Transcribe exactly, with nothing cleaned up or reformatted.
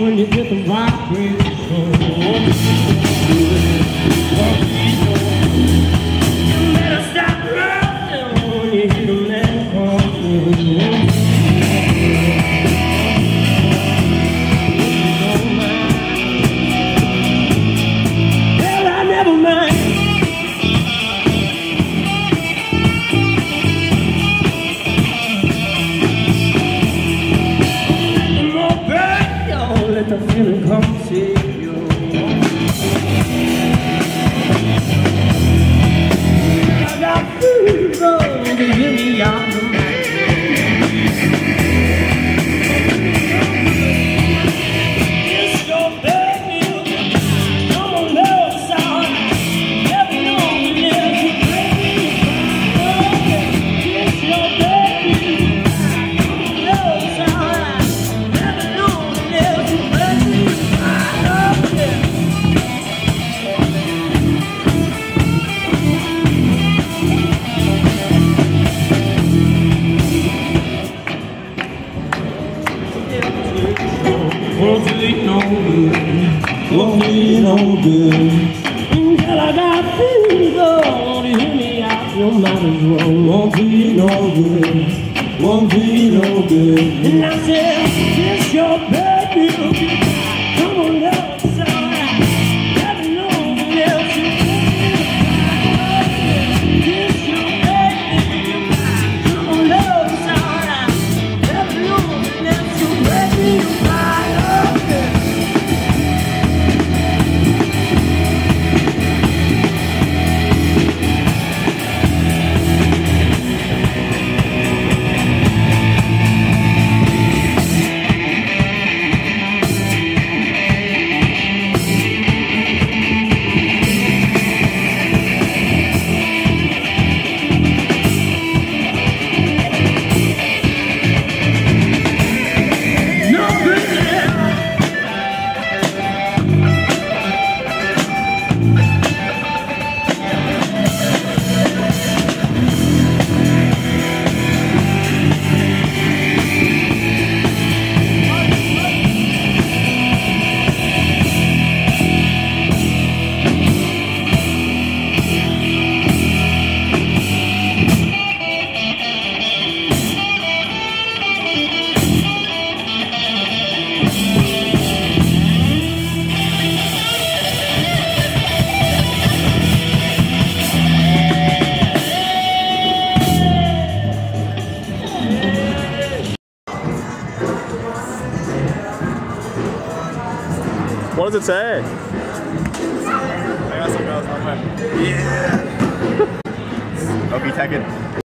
when you get the vibration. You better stop running when you hear the man come through. Let the feeling come see you. I got fever, to hear me out the night. It's your baby, come on, love sound. Never know you live to break me. It's your baby, come on, love sound. Never know you live to won't be no good, won't be no good. Until I got fever, won't you hear me out? Your mind is wrong, won't be no good, won't be no good. And I said, it's your baby, come on, love, it's alright. Never know what else you think. It's your baby, come on, love, it's alright. Never know what else you think. What does it say? I got some girls on my. Yeah! I'll be tagging.